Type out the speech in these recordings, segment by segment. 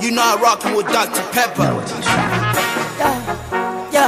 You know I rockin' with Dr. Pepper. Yeah.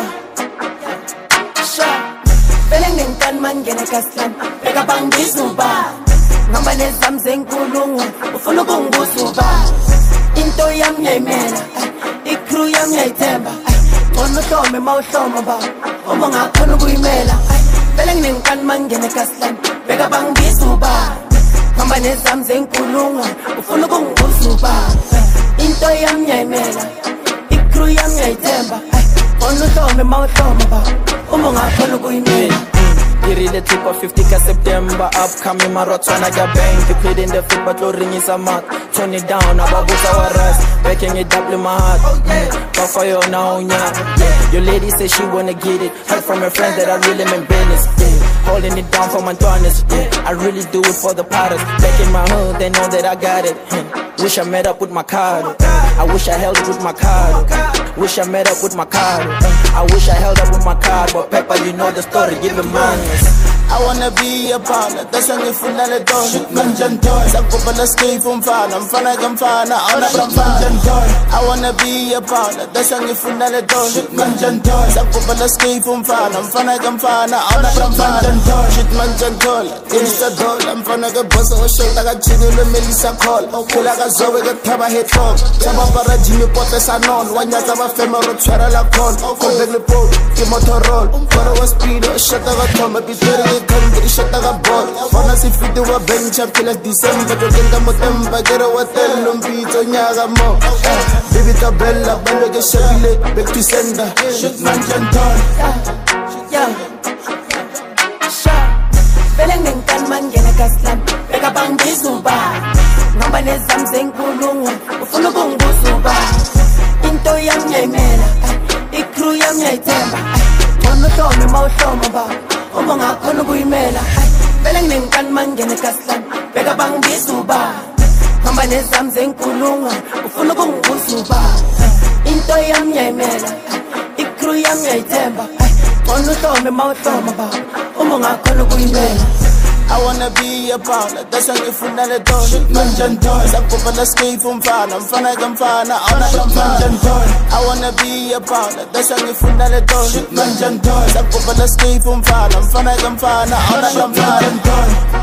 Sure. Feeling ninkan man gena kaslan. Pega bang bisuba. Ngamba nezam zenkulungu. Ufuna kungusuba. Into yam yemela. Ikru yam yaitemba. Ono tome mauhloma ba. Uma ngakhona ukuyimela. Feeling ninkan man gena kaslan. Pega bang bisuba. Ngamba nezam zenkulungu. Ufuna kungusuba. Into yam yemela. Ikru yam yaitemba. Ono tome mauhloma ba. Uma ngakhona ukuyimela. Really tip of 50 September upcoming marathon I got bang. They played in the fit but Lord ring is a mark. Turn it down, about our rest. Backing it up in my heart. But for you now, yeah. Your lady says she wanna get it. Heard from her friends that I really mean business. Holding it down for my daughters. I really do it for the potters. Back in my hood, they know that I got it. Wish I met up with my card. I wish I held it with my card. Wish I met up with my card. I wish I held up with my card. But Pepper, you know the story, give him money. I wanna be a partner, that's a new finale done. Manjan toy, I go for the escape from fan. I'm fana gamfana, I'm not from Manjan toy. I wanna be a partner, that's a new finale done. Manjan toy, I go for the escape from fan. I'm fana gamfana, I'm not from Manjan toy. Shit Manjan toy, Insta doll. I'm fana ga boss or shit like a chicken with Melissa call. Kula ga zoe ga taba head talk. Taba para Jimmy Potter sanon. Wanya taba femmer or chara la con. Call the report, give motor roll. Para was speed or shut up a tomb. Country shut up ball. Wanna see fit to a bench up till December. To get them with them, but get a hotel on pizza, Yaga Mo. Baby Tabella, Bando get Chevy, back to sender. Shit, man, Janton. Yeah. Sure. Feeling ninkan man gena kaslan. Pega bang bisuba. Ngamba nezam zenkulungu. Ufuna kungusuba. Into yam yemela. Ikru yam yaitemba. Ono tome mauhloma ba. Uma ngakhona ukuyimela. Feeling ninkan man gena kaslan. Pega bang bisuba. Ngamba nezam zenkulungu. Ufuna kungusuba. Into yam yemela. Ikru yam yaitemba. Ono tome mauhloma ba. Uma ngakhona ukuyimela. I wanna be a partner, that's a new finale done. Manjan toy, I go for the escape from fan. I'm fana gamfana, I'm not from Manjan toy. I wanna be a partner, that's a new finale done. Manjan toy, I go for the escape from fan. I'm fana gamfana, I'm not from Manjan toy.